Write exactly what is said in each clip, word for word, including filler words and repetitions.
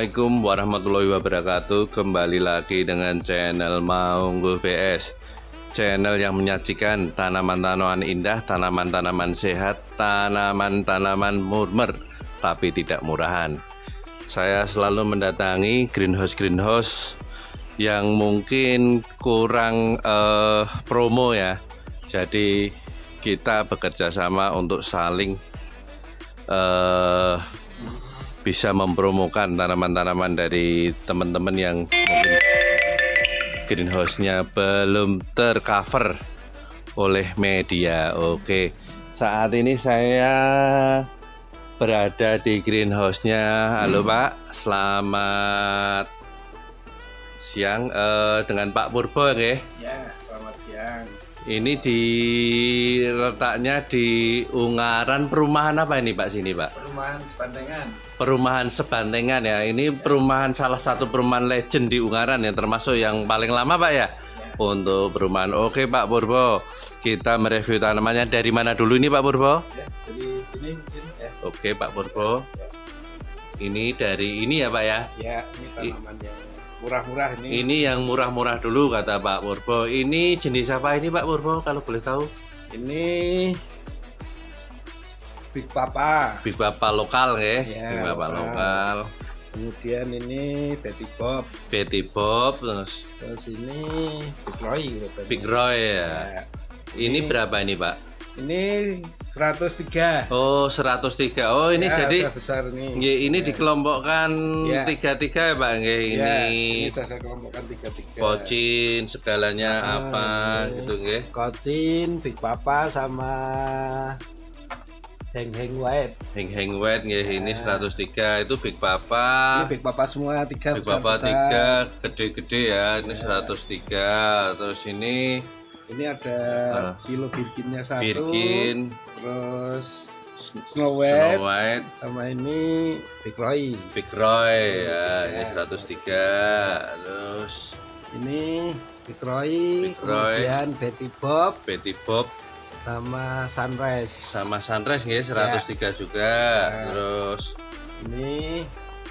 Assalamualaikum warahmatullahi wabarakatuh. Kembali lagi dengan channel Maungguh B S, channel yang menyajikan tanaman-tanaman indah, tanaman-tanaman sehat, tanaman-tanaman murmer tapi tidak murahan. Saya selalu mendatangi greenhouse-greenhouse yang mungkin kurang eh, promo ya. Jadi kita bekerja sama untuk saling eh, bisa mempromokan tanaman-tanaman dari teman-teman yang mungkin greenhouse-nya belum tercover oleh media. Oke, saat ini saya berada di greenhouse-nya. Halo Pak, selamat siang eh, dengan Pak Purbo ya? Ya, selamat siang. Ini di letaknya di Ungaran, perumahan apa ini Pak sini Pak? Perumahan Sebantengan. Perumahan Sebantengan ya. Ini perumahan, salah satu perumahan legend di Ungaran ya, termasuk yang paling lama Pak ya, ya. Untuk perumahan. Oke Pak Purbo, kita mereview tanamannya. Dari mana dulu ini Pak Purbo? Ya, dari sini mungkin ya. Oke Pak Purbo, ya. Ini dari ini ya Pak ya? Ya, ini tanaman yang murah-murah ini. Ini yang murah-murah dulu kata Pak Purbo. Ini jenis apa ini Pak Purbo kalau boleh tahu? Ini Big Papa. Big Papa lokal ya, ya Big Papa lokal. lokal. Kemudian ini Betty Bob. Betty Bob, terus terus ini Big Roy. Big Roy ya. ya. Ini, ini berapa ini Pak? Ini seratus tiga. Oh, seratus tiga. Oh, ini ya, jadi besar nih. Ini ya. Dikelompokkan tiga tiga ya. ya Pak nggih. Ini ya, ini sudah saya kelompokkan tiga tiga. Kocin segalanya ah, apa ini. Gitu nggih. Kocin, Big Papa sama Heng Heng White. Heng Heng White nggih, ya. Ini seratus tiga. Itu Big Papa. Ini Big Papa semua tiga. Big Papa tiga gede-gede ya. Ini ya. seratus tiga. Terus ini ini ada uh, kilo Birkinnya satu, Birkin, terus Snow White, Snow White, sama ini Big Roy. Big Roy ya, ini seratus tiga. Terus ini Big Roy, Big Roy, kemudian Betty Bob, Betty Bob, sama Sunrise. Sama Sunrise nih seratus tiga ya. Juga. Ya. Terus ini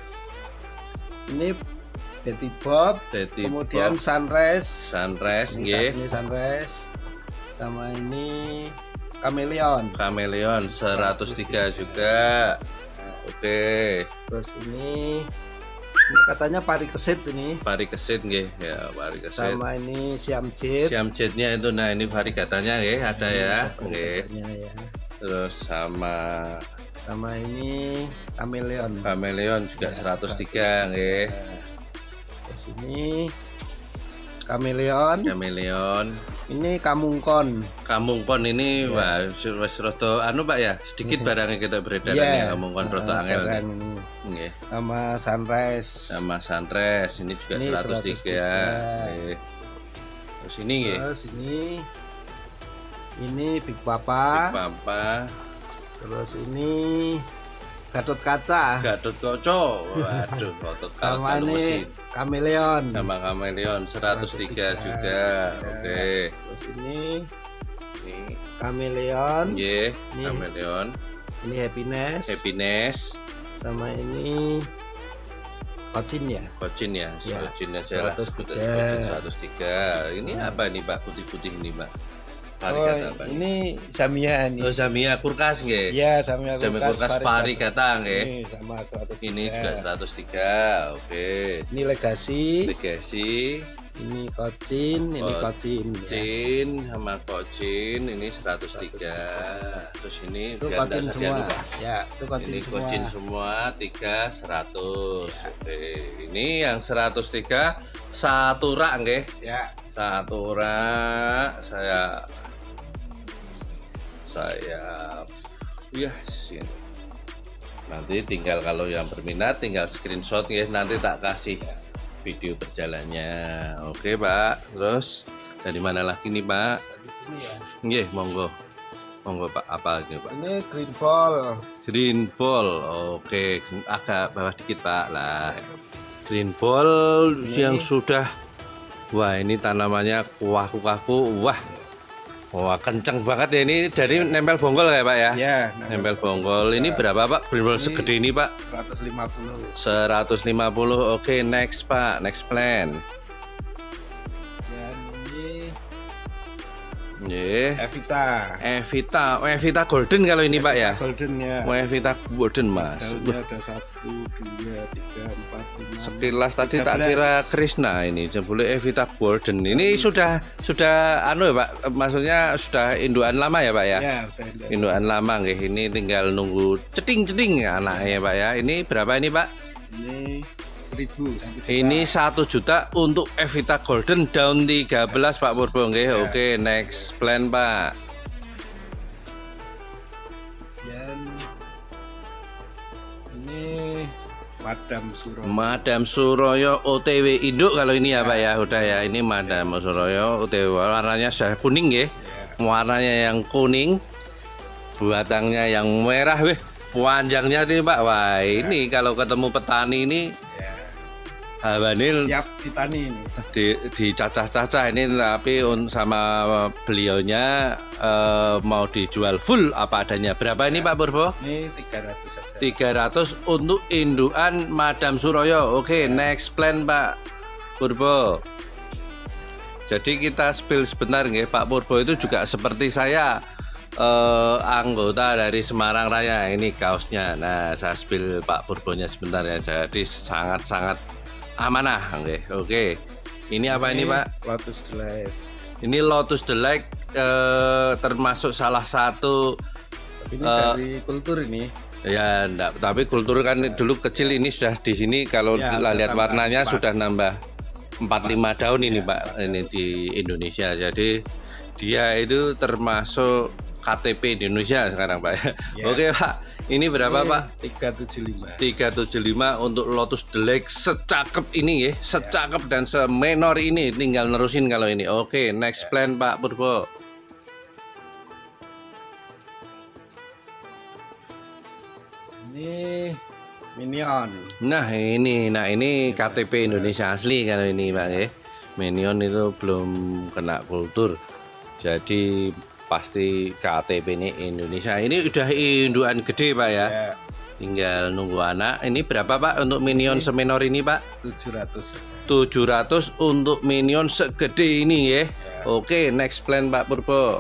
ini Betty Bob, Betty kemudian Bob. Sunrise, Sunrise, ini, ini Sunrise, sama ini Chameleon. Chameleon seratus tiga juga. Nah, oke. Okay. Terus ini, ini katanya pari kesit ini. Pari kesit nggih, ya pari kesit. Sama ini Siam Jet. Siam Jetnya itu, nah ini variegatanya nggih, ada ya. Oke. Ya. Terus sama sama ini Chameleon. Chameleon juga ya, seratus tiga nggih. Ya. Terus ini Chameleon. Chameleon. Ini Kamungkon. Kamungkon ini yeah. Wah, wis rada anu Pak ya, sedikit barangnya kita beredaran yeah. Ya Kamungkon rada angel. Nggih. Sama Sunrise. Sama Sunrise ini juga ini seratus tiga. Nggih. Terus ini nggih. Terus ini ini Big Papa. Big Papa. Terus ini Gatot Kaca. Gatot Kaca. Waduh, Gatot Kaca. Sama ini Chameleon. Sama Chameleon seratus tiga juga. Ya. Oke. Okay. Terus ini ini Chameleon. Nggih, yeah, Chameleon. Ini Happiness. Happiness. Sama ini Kocin ya. Kocin ya. Ya. Kocin aja lah. seratus tiga. Ini apa nih Pak, putih-putih ini Pak? Oh, ini Zamia nih. Oh, Zamia Kurkas nggih. Iya, Zamia Kurkas. Zamia Kurkas varigata nggih. Ini sama seratus tiga. Ini juga seratus tiga. Oke. Ini Legacy. Legacy. Ini Kocin, ini Kocin. Kocin ya. Sama Kocin ini seratus tiga. Terus ini itu Kocin semua. Ya, itu Kocin ini semua. Kocin semua tiga seratus. Ya. Oke. Ini yang seratus tiga satu rak nggih. Ya. Satu rak saya saya ya sini. Nanti tinggal kalau yang berminat tinggal screenshot ya, nanti tak kasih video berjalannya. Oke Pak. Terus dari mana lagi nih Pak? Nggih, ya. Monggo. Monggo Pak, apa ini Pak? Ini green ball. Green ball. Oke, agak bawah dikit Pak lah. Green ball ini yang sudah, wah ini tanamannya kaku-kaku, wah Wah, kenceng banget ya ini, dari nempel bonggol ya Pak ya? Ya, Nempel bonggol. Ini berapa Pak? Bener-bener segede ini Pak? seratus lima puluh. seratus lima puluh. Oke, next Pak, next plan. Dan ini Yeah. Evita. Evita, oh, Evita Golden kalau ini Pak ya? Golden ya. Oh, Evita Golden Mas. Daunnya ada satu, dua, tiga, empat, lima. Sekilas tadi tiga tak belas. kira Krishna ini, jebule Evita Golden. Ini sudah sudah anu ya Pak, maksudnya sudah induan lama ya Pak ya? Ya, udah ada. Induan lama nggih, ini tinggal nunggu ceting-ceting anaknya Pak ya. Ini berapa ini Pak? Ini seribu. satu juta. Ini satu juta untuk Evita Golden daun tiga belas Pak Purbo nggih. Ya. Oke, next plan Pak. Dan ini Madam Suroyo. Madam Suroyo O T W induk kalau ini ya Pak ya. Udah ya, ini Madam Suroyo O T W, warnanya sudah kuning nggih. Ya. Warnanya yang kuning, batangnya yang merah weh. Panjangnya ini Pak. Wah, ini kalau ketemu petani ini Ya. habanil Siap ditani ini. di dicacah-cacah ini, tapi un- sama beliaunya eh, mau dijual full apa adanya. Berapa ini Pak Purbo? Ini tiga ratus saja. tiga ratus untuk indukan Madam Suroyo. Oke, next plan Pak Purbo. Jadi kita spill sebentar nggih, Pak Purbo itu juga seperti saya, eh, anggota dari Semarang Raya. Ini kaosnya. Nah, saya spill Pak Purbonya sebentar ya. Jadi sangat-sangat amanah nggih. Oke. Ini apa ini Pak? Lotus Delight. Ini Lotus Delight, eh, termasuk salah satu Ini Eh, dari kultur ini. ya enggak, tapi kultur kan dulu kecil, ini sudah di sini kalau Ya, kita lihat tambah warnanya empat. sudah nambah empat lima daun ini Pak, ini di Indonesia. Jadi dia itu termasuk K T P Indonesia sekarang Pak. Ya. Oke Pak. Ini berapa Ini Pak? tiga tujuh lima. tiga tujuh lima untuk Lotus Delight secakep ini ya, secakep dan semenor ini, tinggal nerusin kalau ini. Oke, next plan Pak Purbo. Ini Minion. Nah ini, nah ini K T P Indonesia asli kalau ini Pak ya. Minion itu belum kena kultur, jadi pasti K T P ini Indonesia. Ini udah induan gede Pak ya. Ya, Tinggal nunggu anak. Ini berapa Pak untuk Minion semenor ini Pak? tujuh ratus saja. tujuh ratus untuk Minion segede ini ya. Oke, next plan Pak Purbo.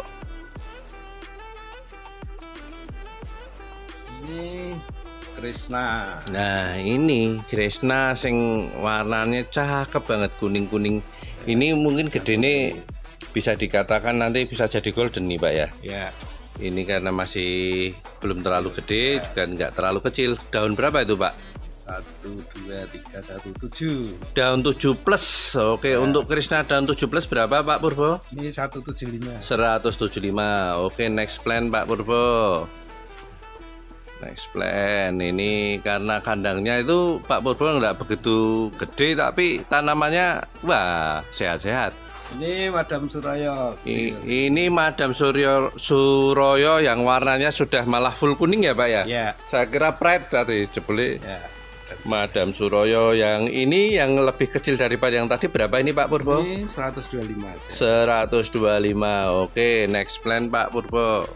Ini Krishna. Nah ini Krishna sing warnanya cakep banget, kuning-kuning. Ini mungkin gedene bisa dikatakan nanti bisa jadi golden nih Pak ya. Ya, Ini karena masih belum terlalu gede, juga nggak terlalu kecil. Daun berapa itu Pak? satu, dua, tiga, satu, tujuh. Daun tujuh plus. Oke, untuk Krishna daun tujuh plus berapa Pak Purbo? Ini seratus tujuh puluh lima. seratus tujuh puluh lima. Oke, next plan Pak Purbo. Next plan. Ini karena kandangnya itu Pak Purbo nggak begitu gede, tapi tanamannya wah sehat-sehat. Ini Madam Suroyo. I- Ini Madam Suryo Suroyo yang warnanya sudah malah full kuning ya Pak ya? Ya, Saya kira Pride tadi jebule. ya. Madam Suroyo yang ini yang lebih kecil daripada yang tadi, berapa ini Pak Purbo? Ini seratus dua puluh lima aja. seratus dua puluh lima. Oke, next plan Pak Purbo.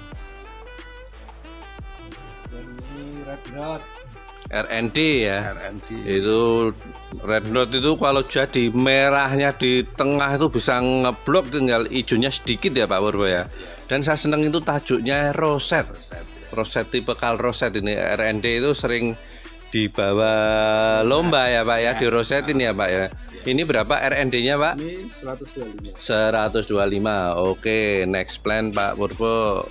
Dan ini Red Dot. R N D ya. R N D. Itu red dot itu kalau jadi merahnya di tengah itu bisa ngeblok, tinggal hijaunya sedikit ya Pak Purbo ya. Dan saya seneng itu tajuknya roset. Roset tipe kal roset ini. R N D itu sering dibawa lomba ya Pak ya, di rosetin ya Pak ya. Ini berapa R N D-nya Pak? Ini seratus dua puluh lima. seratus dua puluh lima. Oke, next plan Pak Purbo.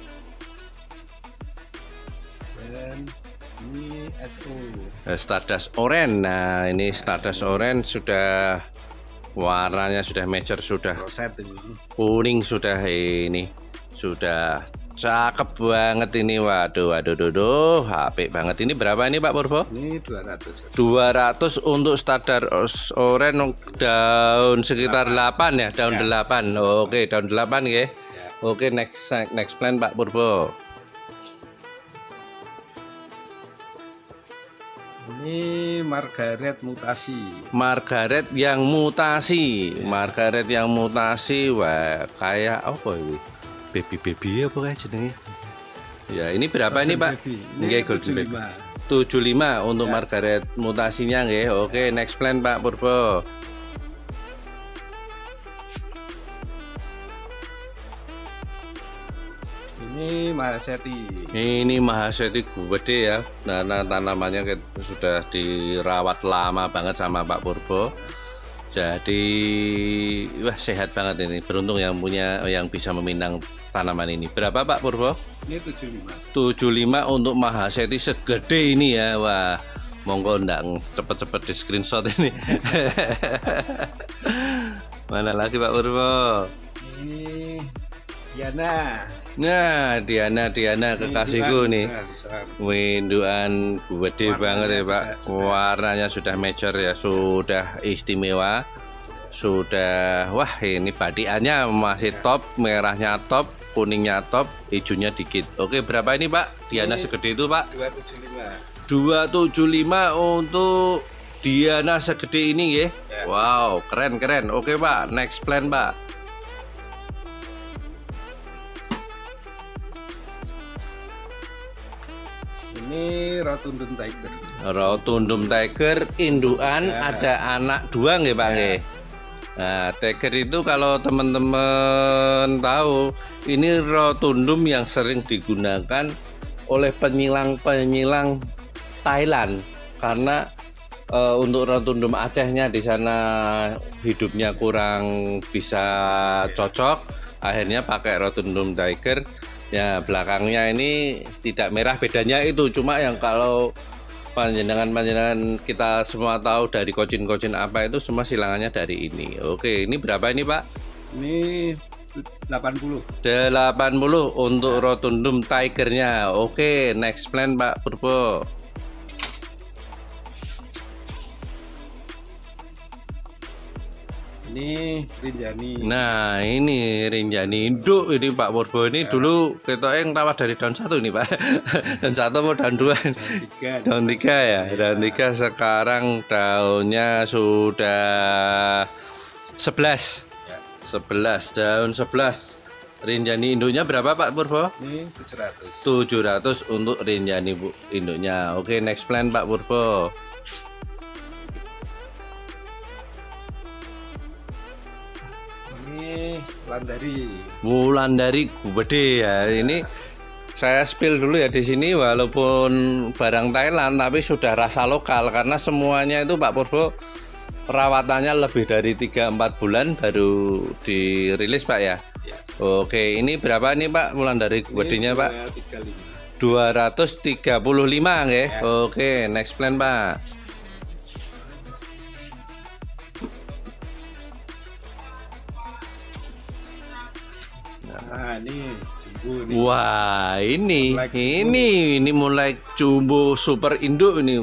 Dan ini S O. Stardust Orange. Nah, ini Stardust Orange sudah warnanya sudah mature, sudah Roset ini. kuning, sudah ini sudah cakep banget ini. Waduh, waduh, waduh, apik banget. Ini berapa ini Pak Purbo? Ini dua ratus. dua ratus untuk Stardust Orange daun sekitar delapan ya, daun Ya. delapan. Oke, daun delapan ya. Oke, next next plan Pak Purbo. Ini Margaret mutasi. Margaret yang mutasi, Margaret yang mutasi, wah kayak apa ini? baby-baby apa kayak jenenge. Ya, ini berapa ini, Pak? Ini Golden Baby. tujuh puluh lima untuk ya. Margaret mutasinya nggih. Oke, next plan Pak Purbo. Ini Mahaseti. Ini Mahaseti gede ya. Nah, nah tanamannya sudah dirawat lama banget sama Pak Purbo. Jadi wah sehat banget ini. Beruntung yang punya yang bisa meminang tanaman ini. Berapa Pak Purbo? Ini tujuh puluh lima. tujuh puluh lima untuk Mahaseti segede ini ya. Wah, monggo ndak cepet-cepet di screenshot ini. Mana lagi Pak Purbo? Ini Diana. Nah, Diana Diana kekasihku nih. Winduan gede banget ya Pak. Warnanya sudah mature ya, sudah istimewa. Sudah wah ini badiannya masih top, merahnya top, kuningnya top, hijaunya dikit. Oke, berapa ini Pak? Diana segede itu Pak? dua tujuh lima. dua tujuh lima untuk Diana segede ini ya. Wow, keren keren. Oke Pak, next plan Pak. Ini Rotundum Tiger. Rotundum Tiger indukan ya. Ada anak dua nggih Pak nggih. Ya. Nah, Tiger itu kalau teman-teman tahu, ini Rotundum yang sering digunakan oleh penyilang-penyilang Thailand karena e, untuk Rotundum Acehnya di sana hidupnya kurang bisa cocok, akhirnya pakai Rotundum Tiger. Ya, belakangnya ini tidak merah, bedanya itu cuma yang kalau panjenengan-panjenengan kita semua tahu dari kocin-kocin apa itu semua silangannya dari ini. Oke, ini berapa ini Pak? Ini delapan puluh. delapan puluh untuk Rotundum Tigernya. Oke, next plan Pak Purbo. Ini Rinjani. Nah, ini Rinjani induk ini Pak Purbo ini ya. Dulu kita yang rawat dari daun satu ini Pak. Daun satu mau daun dua. Daun tiga. Daun tiga ya. Ya. Daun tiga sekarang daunnya sudah sebelas. Ya. sebelas daun sebelas. Rinjani induknya berapa Pak Purbo? Ini tujuh ratus. tujuh ratus untuk Rinjani Bu induknya. Oke, next plan Pak Purbo. Wulandari. Wulandari gede ya. Ini saya spill dulu ya di sini walaupun barang Thailand tapi sudah rasa lokal karena semuanya itu Pak Purbo perawatannya lebih dari tiga empat bulan baru dirilis Pak ya. Ya. Oke, ini berapa nih Pak Wulandari gedenya Pak? dua ratus tiga puluh lima nggih. Ya. Oke, next plan Pak. Nah, ini jumbo nih. Wah, ini ini ini mulai jumbo super induk ini.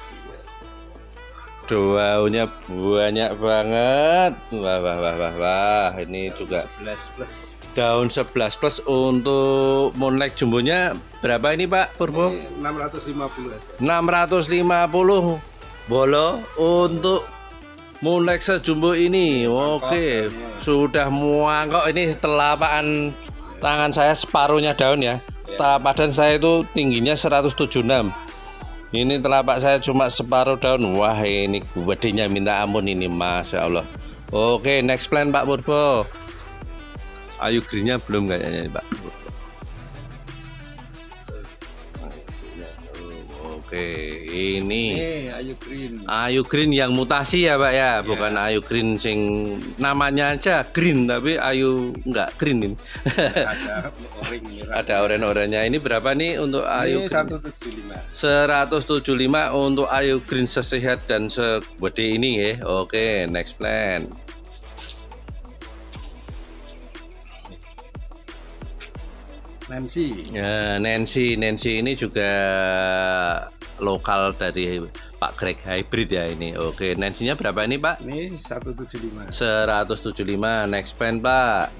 Daunnya banyak banget. Wah wah wah wah wah. Ini juga sebelas plus. Daun sebelas plus untuk Moonlight jumbonya berapa ini Pak Purbo? enam ratus lima puluh aja. enam ratus lima puluh bolo untuk Moonlight sejumbo ini. Oke, sudah muangkok ini telapaan tangan saya separuhnya daun ya. Telapak badan saya itu tingginya seratus tujuh puluh enam. Ini telapak saya cuma separuh daun. Wah, ini gedenya minta ampun ini, Masya Allah. Oke, next plan Pak Purbo. Ayu greennya belum kayaknya Pak. Oke, ini hey, Ayu Green. Ayu Green yang mutasi ya Pak ya, bukan yeah. Ayu Green sing namanya aja green tapi Ayu enggak green ini. Ada orange. Ada oren-orennya. Ini berapa nih untuk Ayu? Ini seratus tujuh puluh lima. seratus tujuh puluh lima untuk Ayu Green sesehat dan segede ini ya. Oke, next plan. Nancy. Ya, Nancy, Nancy ini juga lokal dari Pak Greg Hybrid ya ini. Oke, Nancy-nya berapa ini Pak? Ini seratus tujuh puluh lima. seratus tujuh puluh lima. Next plan Pak.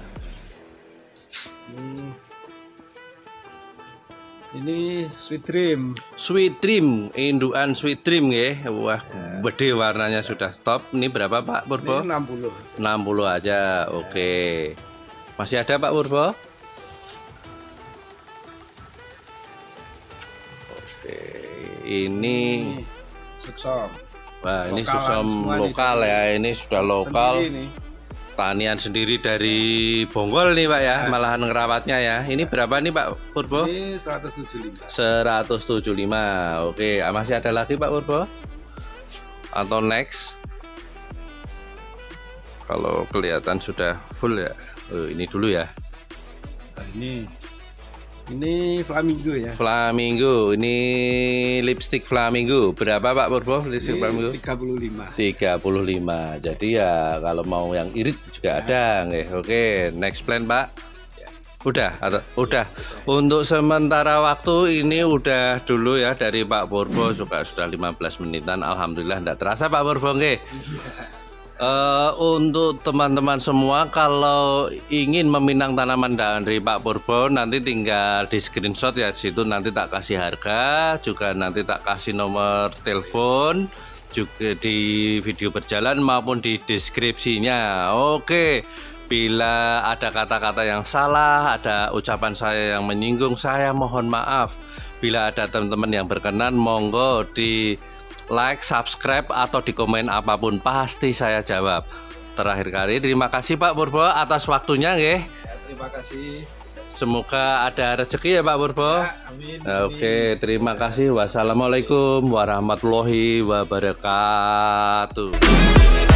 Hmm. Ini Sweet Dream. Sweet Dream, indukan Sweet Dream ya. Wah, ya. Gede warnanya sudah stop. Ini berapa Pak Purbo? Ini enam puluh. enam puluh aja. Oke. Masih ada Pak Purbo? ini Suksom. wah ini Lokalan susom semua lokal nih. ya, ini sudah lokal. Sendiri nih. Tanian sendiri dari Bonggol nih Pak ya, malahan ngerawatnya ya. Ini berapa nih Pak Purbo? Ini seratus tujuh puluh lima. seratus tujuh puluh lima. Oke, masih ada lagi Pak Purbo? Atau next? Kalau kelihatan sudah full ya. Oh, ini dulu ya. Nah, ini ini flamingo ya. Flamingo, ini lipstick flamingo. Berapa Pak Purbo lipstick flamingo? tiga puluh lima. tiga puluh lima. Jadi ya kalau mau yang irit juga ada nggih. Oke, next plan Pak. Udah, atau, udah. Untuk sementara waktu ini udah dulu ya dari Pak Purbo, juga sudah lima belas menitan. Alhamdulillah enggak terasa Pak Purbo nggih. Uh, untuk teman-teman semua kalau ingin meminang tanaman dari Pak Purbo nanti tinggal di screenshot ya, situ nanti tak kasih harga, juga nanti tak kasih nomor telepon juga di video berjalan maupun di deskripsinya. Oke, bila ada kata-kata yang salah, ada ucapan saya yang menyinggung, saya mohon maaf. Bila ada teman-teman yang berkenan, monggo di like, subscribe, atau di komen apapun pasti saya jawab. Terakhir kali terima kasih Pak Purbo atas waktunya nggih. Ya, terima kasih. Semoga ada rezeki ya Pak Purbo. Ya, amin, Oke, terima kasih. Wassalamualaikum warahmatullahi wabarakatuh.